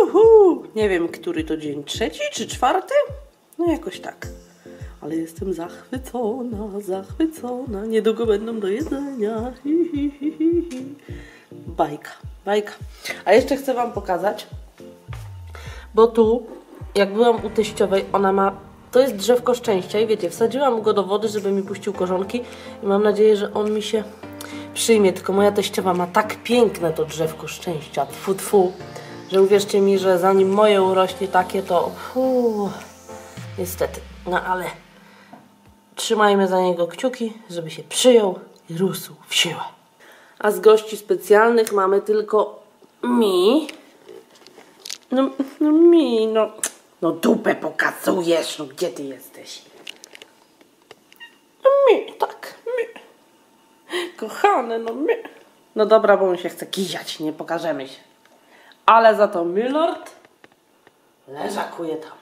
Nie wiem, który to dzień, 3. czy 4? No jakoś tak. Ale jestem zachwycona, zachwycona. Niedługo będą do jedzenia. Bajka, bajka. A jeszcze chcę wam pokazać, bo tu, jak byłam u teściowej, ona ma, to jest drzewko szczęścia i wiecie, wsadziłam go do wody, żeby mi puścił korzonki i mam nadzieję, że on mi się przyjmie. Tylko moja teściowa ma tak piękne to drzewko szczęścia, tfu, tfu, że uwierzcie mi, że zanim moje urośnie takie, to niestety. No ale trzymajmy za niego kciuki, żeby się przyjął i rósł w siłę. A z gości specjalnych mamy tylko mi. No dupę pokazujesz, no gdzie ty jesteś? Mi, tak, mi. Kochany, no mi. No dobra, bo on się chce kiziać, nie pokażemy się. Ale za to Milord leżakuje tam.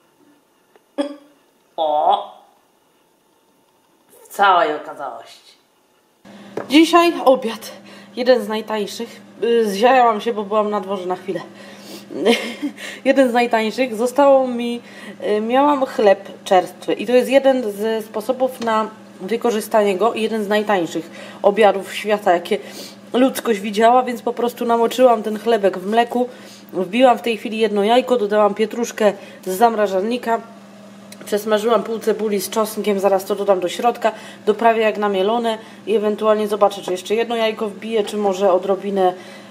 O! W całej okazałości. Dzisiaj obiad. Jeden z najtańszych. Zziajałam się, bo byłam na dworze na chwilę. Jeden z najtańszych. Zostało mi... Miałam chleb czerstwy. I to jest jeden ze sposobów na wykorzystanie go. I jeden z najtańszych obiadów świata, jakie ludzkość widziała. Więc po prostu namoczyłam ten chlebek w mleku. Wbiłam w tej chwili jedno jajko. Dodałam pietruszkę z zamrażalnika. Przesmażyłam pół cebuli z czosnkiem, zaraz to dodam do środka, doprawię jak namielone i ewentualnie zobaczę, czy jeszcze jedno jajko wbiję, czy może odrobinę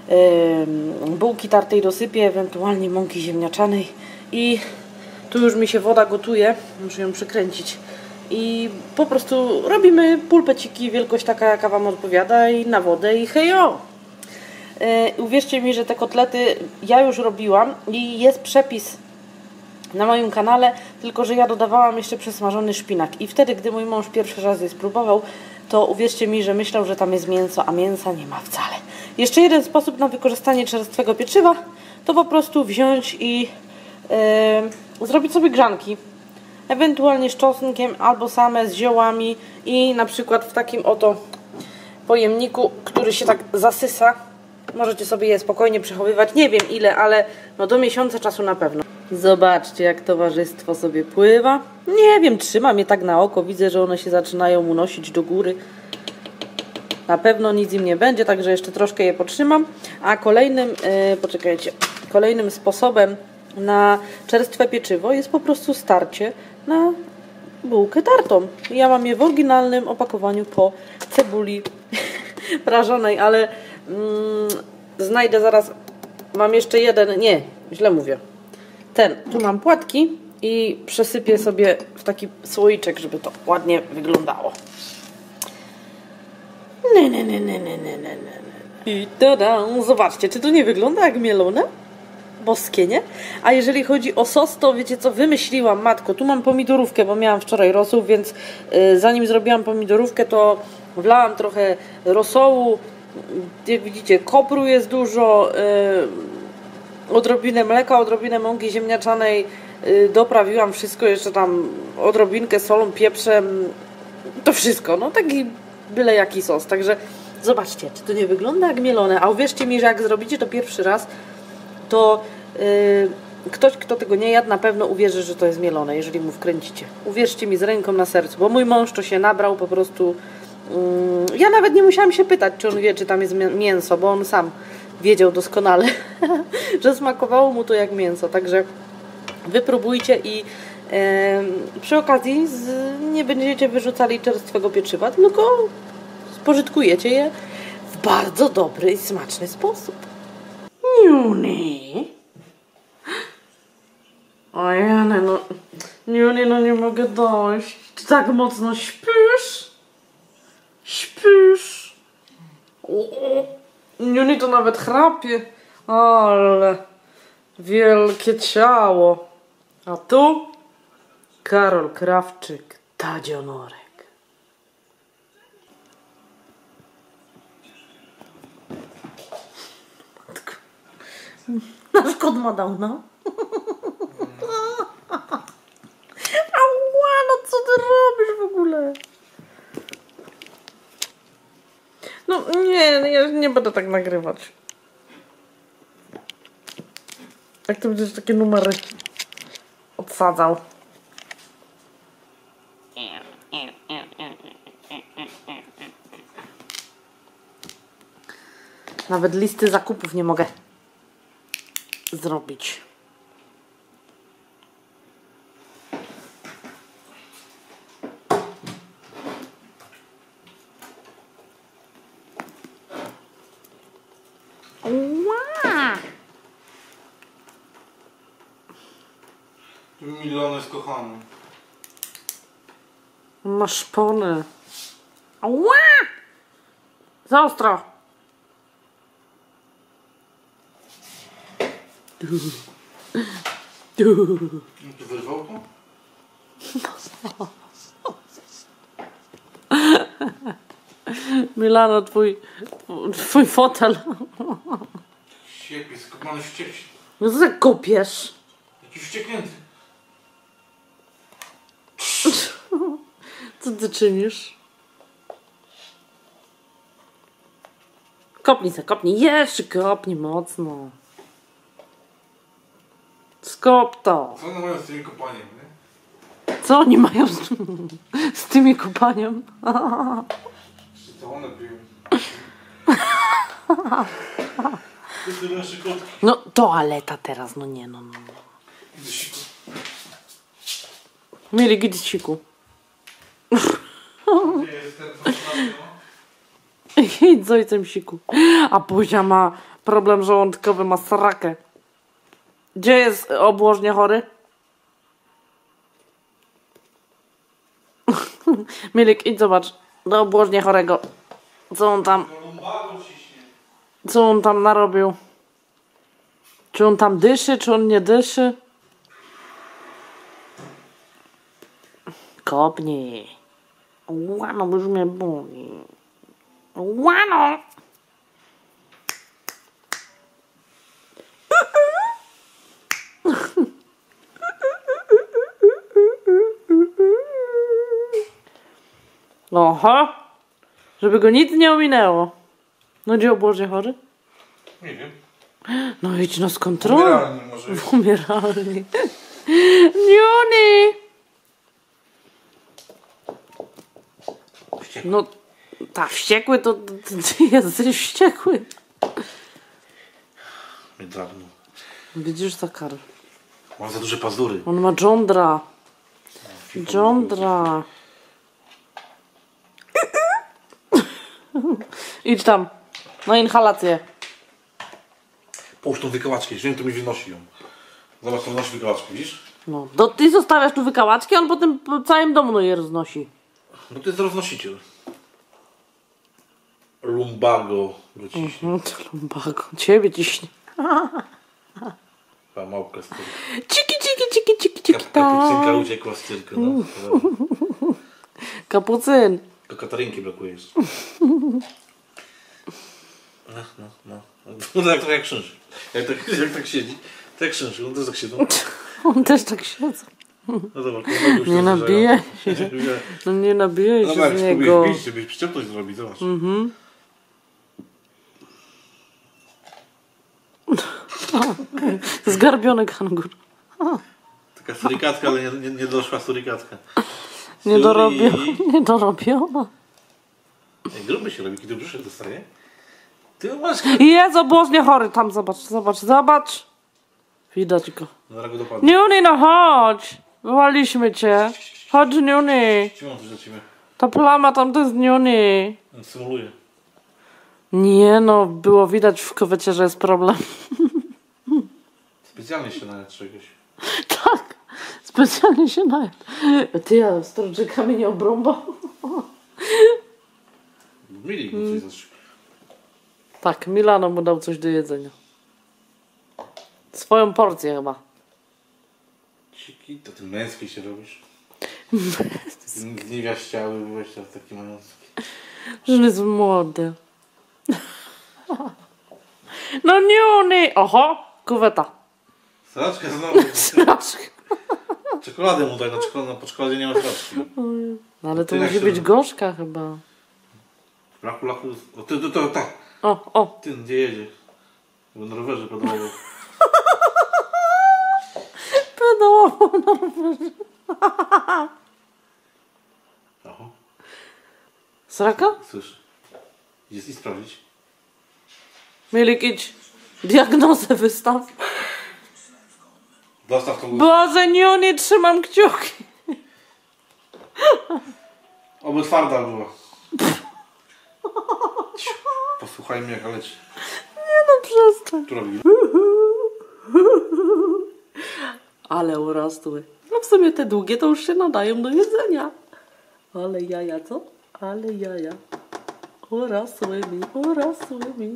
bułki tartej dosypię, ewentualnie mąki ziemniaczanej i tu już mi się woda gotuje, muszę ją przykręcić i po prostu robimy pulpeciki, wielkość taka jaka wam odpowiada i na wodę i hejo! Uwierzcie mi, że te kotlety ja już robiłam i jest przepis na moim kanale, tylko że ja dodawałam jeszcze przesmażony szpinak i wtedy, gdy mój mąż pierwszy raz je spróbował, to uwierzcie mi, że myślał, że tam jest mięso, a mięsa nie ma wcale. Jeszcze jeden sposób na wykorzystanie czerstwego pieczywa to po prostu wziąć i zrobić sobie grzanki, ewentualnie z czosnkiem albo same z ziołami i na przykład w takim oto pojemniku, który się tak zasysa, możecie sobie je spokojnie przechowywać, nie wiem ile, ale no do miesiąca czasu na pewno. Zobaczcie, jak towarzystwo sobie pływa. Nie wiem, trzymam je tak na oko. Widzę, że one się zaczynają unosić do góry. Na pewno nic im nie będzie, także jeszcze troszkę je potrzymam. A kolejnym sposobem na czerstwe pieczywo jest po prostu starcie na bułkę tartą. Ja mam je w oryginalnym opakowaniu po cebuli prażonej, ale znajdę zaraz. Mam jeszcze jeden, nie, źle mówię. Tu mam płatki i przesypię sobie w taki słoiczek, żeby to ładnie wyglądało. I tada! Zobaczcie, czy to nie wygląda jak mielone? Boskie, nie? A jeżeli chodzi o sos, to wiecie co, wymyśliłam, matko, tu mam pomidorówkę, bo miałam wczoraj rosół, więc zanim zrobiłam pomidorówkę, to wlałam trochę rosołu, jak widzicie, kopru jest dużo, odrobinę mleka, odrobinę mąki ziemniaczanej, doprawiłam wszystko, jeszcze tam odrobinkę solą, pieprzem, to wszystko, no taki byle jaki sos, także zobaczcie, czy to nie wygląda jak mielone, a uwierzcie mi, że jak zrobicie to pierwszy raz, to ktoś, kto tego nie jadł, na pewno uwierzy, że to jest mielone, jeżeli mu wkręcicie. Uwierzcie mi z ręką na sercu, bo mój mąż to się nabrał po prostu. Ja nawet nie musiałam się pytać, czy on wie, czy tam jest mięso, bo on sam wiedział doskonale, że smakowało mu to jak mięso. Także wypróbujcie i przy okazji nie będziecie wyrzucali czerstwego pieczywa, tylko spożytkujecie je w bardzo dobry i smaczny sposób. Niuni. O Jane, no Niuni, no nie mogę dojść. Ty tak mocno śpisz? Śpisz? Niuni to nawet chrapie. Ale wielkie ciało. A tu Karol Krawczyk, Tadzionorek. Nasz kot ma Downa. Ała, no co ty robisz w ogóle? No nie, ja nie będę tak nagrywać. Jak ty będziesz takie numery odsadzał? Nawet listy zakupów nie mogę zrobić. Miliony jest kochany. Ma szpony. Ała! Za ostro. Ty wyrwał to? Milano, twój fotel. Siek, jest kopany wściek. No co tak kopiesz? Jakiś wścieknięty. Co ty czynisz? Kopnij se, kopnij. Jeszcze kopnij mocno. Skop to. Co one mają z tymi kopaniem, nie? Co oni mają z tymi kopaniem? Czy to one piją? Ty nasze kotki. No toaleta teraz, no nie no. Idę siku. Mieli gidiciku. Gdzie jest ten, co no? Idź z ojcem siku. A Buzia ma problem żołądkowy, ma srakę. Gdzie jest obłożnie chory? Milik, idź zobacz. Do obłożnie chorego. Co on tam narobił? Czy on tam dyszy, czy on nie dyszy? Kopnij. Łano, bo już mnie boli. Łano! Oho! Żeby go nic nie ominęło. No gdzie obłożnie chory? Nie wiem. No idź no z kontrolą. Umieralny może. W umieralni. Niuni! No, ta wściekły to ty jesteś wściekły. Mnie drabnął. Widzisz, Zakar? Mam za duże pazury. On ma żądra. Żądra. Idź tam. Na inhalację. Połóż tą wykałaczkę, jeżeli to mi wynosi ją. Zobacz, to wynosi wykałaczkę, widzisz? No, to ty zostawiasz tu wykałaczki, a on potem po całym domu je roznosi. No to jest roznosiciel. Lumbago go ciśnie. No to lumbago. Ciebie ciśnie. Ta małpka z cyrku. Ciki, ciki, ciki, ciki, ciki, Kapucynka tak. uciekła z cyrku, no. Kapucyn. Tylko Katarynki brakujesz. No. No tak, trochę jak krzyż. Jak tak siedzi, to jak krzyż. On też tak siedzą. On też tak siedzą. No zobacz, Nie nabijaj się. No nie nabijaj No się tak, z niego. spróbuj wbić, żebyś przyczepność zrobić, zobacz. Zgarbiony kangur. Taka surykatka, ale nie doszła surykatka. Nie dorobiona. Ej, gruby się robi, kiedy brzuszek dostaje. Ty masz... Jest obłożnie chory tam, zobacz. Widać go. Zaraz go dopadnie. Niuni, no chodź. Wołaliśmy cię. Chodź, Niuni. Trzymam coś do ciebie. Ta plama tam to jest Niuni. On symuluje. Nie no, było widać w kowecie, że jest problem. Specjalnie się nawet czegoś. Tak, specjalnie się najadł. Ty, ja z torczykami nie obrąbał. Mieli go coś zacząć. Tak, Milano mu dał coś do jedzenia. Swoją porcję chyba. Ciki, to ty męski się robisz. Zniewiaściały byłeś teraz taki mająski. Że on jest młody. No Niuni! Oho, kuweta. Straczka znowu. Strasznie. Czekoladę mu daj, po czekoladzie nie ma straczki. No ale to Ty jak musi się być robi? gorzka chyba. Lachu. O ty, tak. O. Ty, gdzie jedzie? Bo na rowerze podobało. Oho, Sraka? słyszę. Jest i sprawdzić. Mieli jakieś diagnozę wystaw. Dostaw to. Boże, nie trzymam kciuki. Oby twarda była. Posłuchaj mnie jak leci. Nie no, przestań. Tu robi. Ale urosły. No w sumie te długie to już się nadają do jedzenia. Ale jaja, co? Ale jaja. Urosły mi, urosły mi.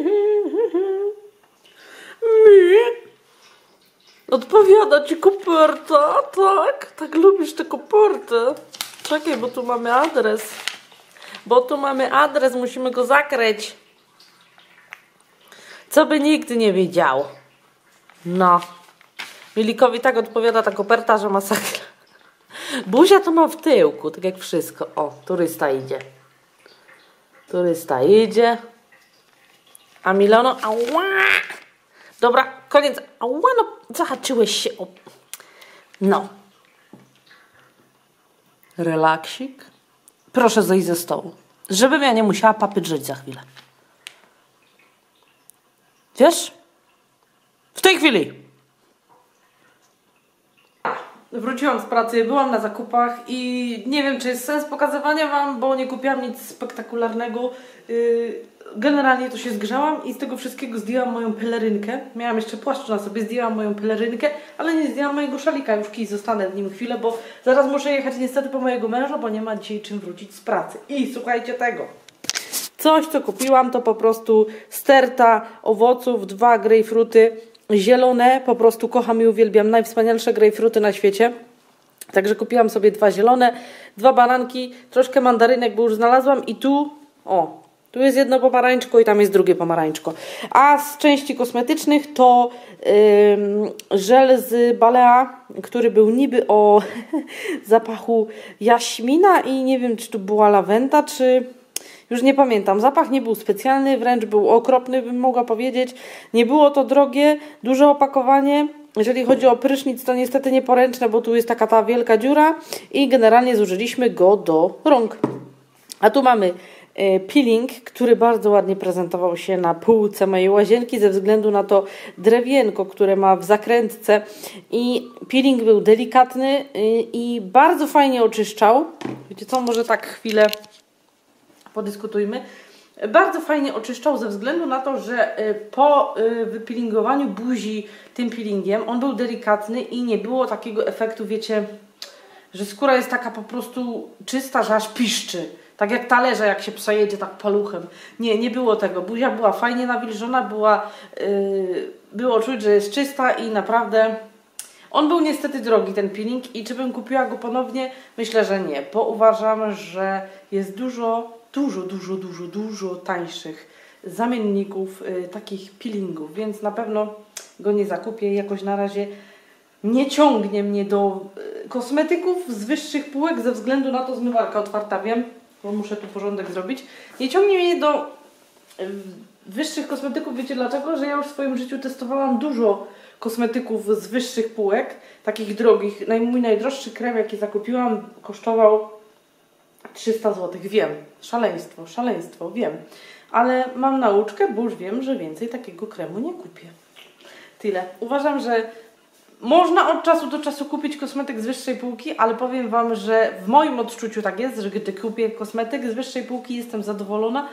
Mi? Odpowiada ci koperta, tak? Tak lubisz tę kopertę? Czekaj, bo tu mamy adres. Musimy go zakryć. Co by nikt nie wiedział. No. Milikowi tak odpowiada ta koperta, że masakra. Buzia to ma w tyłku, tak jak wszystko. O, turysta idzie. Turysta idzie. A Milono, ała! Dobra, koniec. Ała, no, zahaczyłeś się o... No. Relaksik. Proszę zejść ze stołu. Żebym ja nie musiała papydrzeć za chwilę. Wiesz? W tej chwili. Wróciłam z pracy, byłam na zakupach i nie wiem, czy jest sens pokazywania wam, bo nie kupiłam nic spektakularnego. Generalnie to się zgrzałam i z tego wszystkiego zdjęłam moją pelerynkę. Miałam jeszcze płaszcz na sobie, zdjęłam moją pelerynkę, ale nie zdjęłam mojego szalika. Już kiedyś zostanę w nim chwilę, bo zaraz muszę jechać niestety po mojego męża, bo nie ma dzisiaj czym wrócić z pracy. I słuchajcie tego. Coś, co kupiłam, to po prostu sterta owoców, 2 grejpfruty zielone. Po prostu kocham i uwielbiam najwspanialsze grejpfruty na świecie. Także kupiłam sobie 2 zielone, 2 bananki, troszkę mandarynek, bo już znalazłam i tu, o, tu jest jedno pomarańczko i tam jest drugie pomarańczko. A z części kosmetycznych to żel z Balea, który był niby o zapachu jaśmina i nie wiem, czy to była lawenda, czy... Już nie pamiętam. Zapach nie był specjalny, wręcz był okropny, bym mogła powiedzieć. Nie było to drogie, duże opakowanie. Jeżeli chodzi o prysznic, to niestety nieporęczne, bo tu jest taka ta wielka dziura i generalnie zużyliśmy go do rąk. A tu mamy peeling, który bardzo ładnie prezentował się na półce mojej łazienki ze względu na to drewienko, które ma w zakrętce i peeling był delikatny i bardzo fajnie oczyszczał. Wiecie co, może tak chwilę podyskutujmy. Bardzo fajnie oczyszczał ze względu na to, że po wypeelingowaniu buzi tym peelingiem on był delikatny i nie było takiego efektu, wiecie, że skóra jest taka po prostu czysta, że aż piszczy. Tak jak talerze, jak się przejedzie tak paluchem. Nie było tego. Buzia była fajnie nawilżona, było czuć, że jest czysta i naprawdę... On był niestety drogi, ten peeling, i czy bym kupiła go ponownie? Myślę, że nie, bo uważam, że jest dużo tańszych zamienników takich peelingów, więc na pewno go nie zakupię. Jakoś na razie nie ciągnie mnie do kosmetyków z wyższych półek ze względu na to, zmywarka otwarta, wiem, bo muszę tu porządek zrobić. Nie ciągnie mnie do wyższych kosmetyków, wiecie dlaczego? Że ja już w swoim życiu testowałam dużo kosmetyków z wyższych półek, takich drogich. Mój najdroższy krem, jaki zakupiłam, kosztował 300 zł. Wiem, szaleństwo, wiem. Ale mam nauczkę, bo już wiem, że więcej takiego kremu nie kupię. Tyle. Uważam, że można od czasu do czasu kupić kosmetyk z wyższej półki, ale powiem wam, że w moim odczuciu tak jest, że gdy kupię kosmetyk z wyższej półki, jestem zadowolona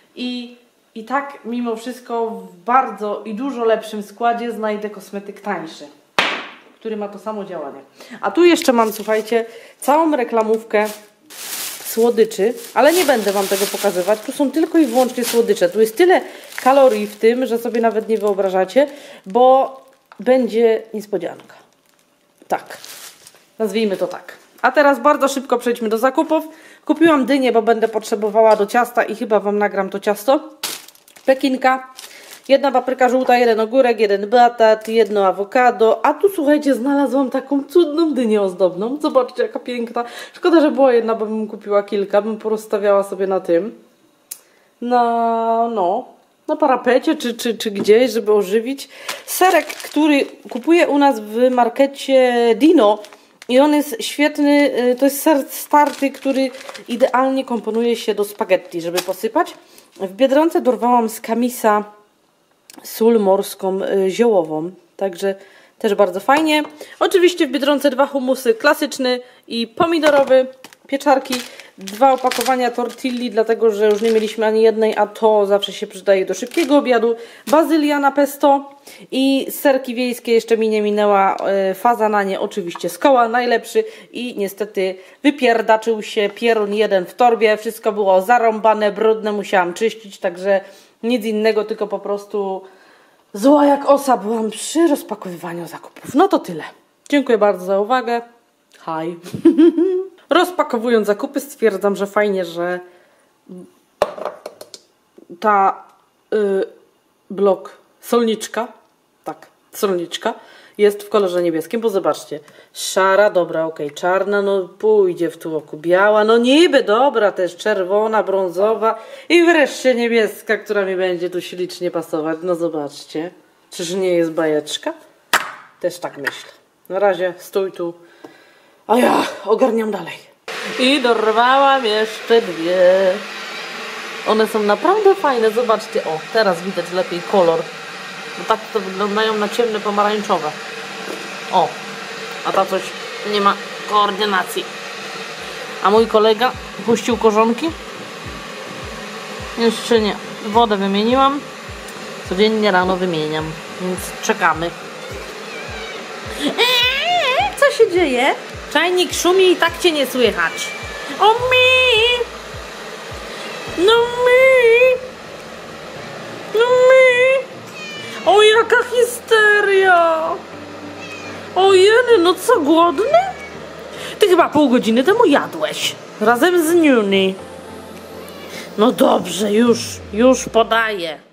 i tak mimo wszystko w bardzo i dużo lepszym składzie znajdę kosmetyk tańszy, który ma to samo działanie. A tu jeszcze mam, słuchajcie, całą reklamówkę słodyczy, ale nie będę wam tego pokazywać. Tu są tylko i wyłącznie słodycze. Tu jest tyle kalorii w tym, że sobie nawet nie wyobrażacie, bo będzie niespodzianka. Tak. Nazwijmy to tak. A teraz bardzo szybko przejdźmy do zakupów. Kupiłam dynię, bo będę potrzebowała do ciasta i chyba wam nagram to ciasto. Pekinka. 1 papryka żółta, 1 ogórek, 1 batat, 1 awokado. A tu słuchajcie, znalazłam taką cudną dynię ozdobną. Zobaczcie, jaka piękna. Szkoda, że była jedna, bo bym kupiła kilka. Bym porozstawiała sobie na tym. No. na parapecie czy gdzieś, żeby ożywić. Serek, który kupuję u nas w markecie Dino i on jest świetny, to jest ser starty, który idealnie komponuje się do spaghetti, żeby posypać. W Biedronce dorwałam z Camisa sól morską ziołową, także też bardzo fajnie. Oczywiście w Biedronce 2 humusy, klasyczny i pomidorowy, pieczarki, 2 opakowania tortilli, dlatego że już nie mieliśmy ani jednej, a to zawsze się przydaje do szybkiego obiadu. Bazylia na pesto i serki wiejskie, jeszcze mi nie minęła faza na nie, oczywiście z koła, najlepszy i niestety wypierdaczył się pierun jeden w torbie, wszystko było zarąbane, brudne, musiałam czyścić, także nic innego, tylko po prostu zła jak osa byłam przy rozpakowywaniu zakupów. No to tyle. Dziękuję bardzo za uwagę. Hi. Rozpakowując zakupy stwierdzam, że fajnie, że ta blok solniczka, tak, solniczka jest w kolorze niebieskim, bo zobaczcie, szara, dobra, okej, czarna, no pójdzie w tłoku, biała, no niby dobra, też czerwona, brązowa i wreszcie niebieska, która mi będzie tu ślicznie pasować, no zobaczcie, czyż nie jest bajeczka? Też tak myślę. Na razie stój tu, a ja ogarniam dalej. I dorwałam jeszcze 2. One są naprawdę fajne, zobaczcie, o, teraz widać lepiej kolor. Bo tak to wyglądają na ciemne pomarańczowe. O, a ta coś nie ma koordynacji. A mój kolega puścił korzonki? Jeszcze nie. Wodę wymieniłam. Codziennie rano wymieniam, więc czekamy. Co się dzieje? Czajnik szumi i tak cię nie słychać. O mi! No mi! No mi! O jaka histeria! O jeny, no co, głodny? Ty chyba pół godziny temu jadłeś. Razem z Nuni. No dobrze, już podaję.